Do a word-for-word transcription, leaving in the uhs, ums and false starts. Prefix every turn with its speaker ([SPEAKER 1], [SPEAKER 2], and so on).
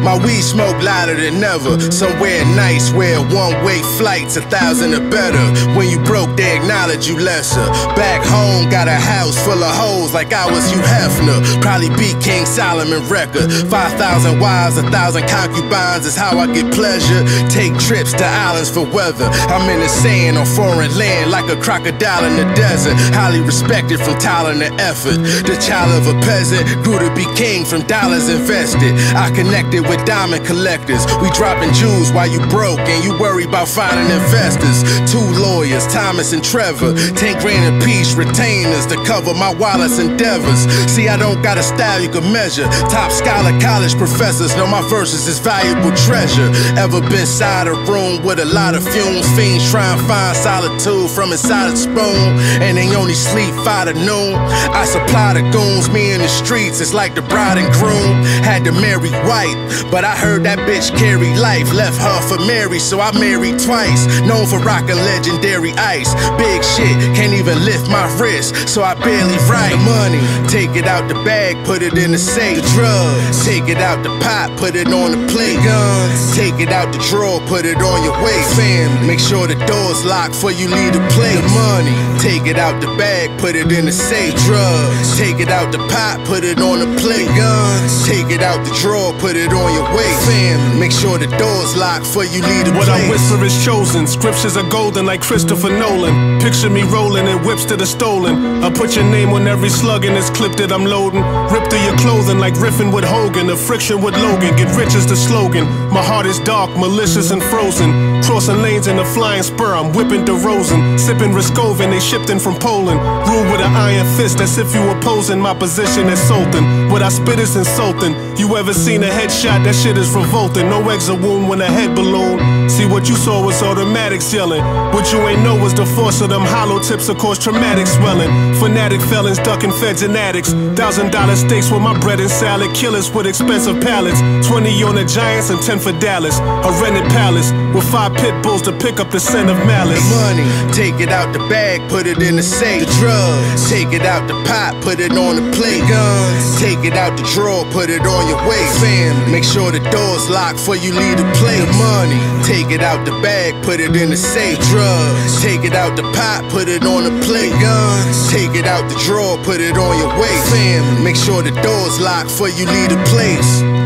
[SPEAKER 1] My weed smoke louder than ever. Somewhere nice where one-way flights a thousand or better. When you broke, they acknowledge you lesser. Back home, got a house full of hoes like I was Hugh Hefner. Probably beat King Solomon record. Five thousand wives, a thousand concubines is how I get pleasure. Take trips to islands for weather. I'm in the sand on foreign land like a crocodile in the desert. Highly respected from talent and effort. The child of a peasant grew to be king from dollars invested. I connected with diamond collectors. We dropping jewels while you broke and you worry about finding investors. Two lawyers, Thomas and Trevor. Ten grand apiece, retainers to cover my wildest endeavors. See, I don't got a style you can measure. Top scholar college professors know my verses is valuable treasure. Ever been inside a room with a lot of fumes? Fiends try and find solitude from inside a spoon, and they only sleep five to noon. I supply the goons, me in the streets, it's like the bride and groom. Had to marry white, but I heard that bitch carry life. Left her for Mary, so I married twice. Known for rocking legendary ice. Big shit, can't even lift my wrist, so I barely write. The money, take it out the bag, put it in the safe. The drugs, take it out the pot, put it on the plate. Guns, take it out the drawer, put it on your waist. Family, make sure the door's locked before you leave the place. The money, take it out the bag, put it in the safe. Drugs, take it out the pot, put it on the plate. Guns, take it out the drawer, put it on your waist. Family, make sure the door's locked before you leave the
[SPEAKER 2] what
[SPEAKER 1] place.
[SPEAKER 2] What I whisper is chosen, scriptures are golden like Christopher Nolan. Picture me rolling in whips that are stolen. I put your name on every slug in this clip that I'm loading. Rip through your clothing like riffing with Hogan. The friction with Logan, get rich is the slogan. My heart is dark, malicious and frozen. Crossing lanes in a flying spur, I'm whipping DeRozan. Sipping Riskovin, they shipped in from Poland. Rule with an iron fist, as if you opposing my position as Sultan. What I spit is insulting. You ever seen a headshot? That shit is revolting. No exit wound when a head balloon. See, what you saw was automatics yelling. What you ain't know was the force of them hollow tips that cause traumatic swelling. Fanatic felons ducking feds and addicts. Thousand dollar steaks with my bread and salad. Killers with expensive pallets. Twenty on the Giants and ten for Dallas. A rented palace with five pit bulls to pick up the scent of malice.
[SPEAKER 1] The money, take it out the bag, put it in the safe. The drugs, take it out the pot, put it on the plate. Guns, take it out the drawer, put it on your waist. Family, make sure the door's locked before you leave the place. The money, take it out the bag, put it in the safe. Drugs, take it out the pot, put it on the plate. Guns, take it out the drawer, put it on your waist. Family, make sure the door's locked before you leave the place.